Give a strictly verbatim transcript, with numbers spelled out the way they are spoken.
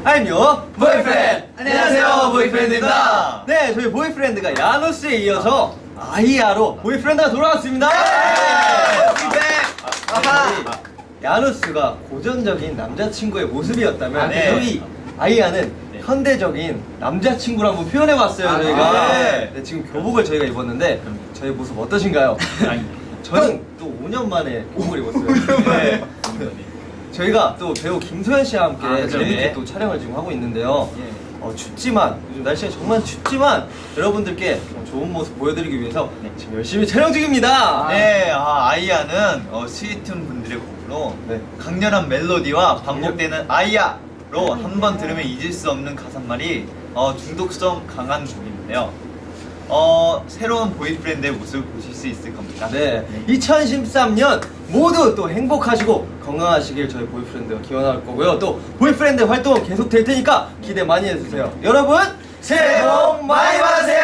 I'm your boyfriend. 안녕하세요, 보이프렌드입니다. 네, 저희 보이프렌드가 야누스에 이어서 아이야로 보이프렌드가 돌아왔습니다. 저희 야누스가 고전적인 남자친구의 모습이었다면 네. 저희 아이야는 네. 현대적인 남자친구를 한번 표현해봤어요. 아, 저희가 네. 네, 지금 교복을 저희가 입었는데 저희 모습 어떠신가요? 저는 또 오 년 만에 교복을 입었어요. 네. 저희가 또 배우 김소연 씨와 함께 아, 재밌게 네. 또 촬영을 지금 하고 있는데요. 예. 어, 춥지만 요즘 날씨가 정말 춥지만 여러분들께 좋은 모습 보여드리기 위해서 네. 지금 열심히 촬영 중입니다. 네, 아, 아이야는 어, 스위툰 분들의 곡으로 네. 강렬한 멜로디와 반복되는 아이야로 한 번 들으면 잊을 수 없는 가사말이 어, 중독성 강한 곡인데요. 어, 새로운 보이프렌드의 모습을 보실 수 있을 겁니다. 네, 이천십삼 년 모두 또 행복하시고 건강하시길 저희 보이프렌드가 기원할 거고요. 또 보이프렌드 활동은 계속 될 테니까 기대 많이 해주세요. 여러분 새해 복 많이 받으세요.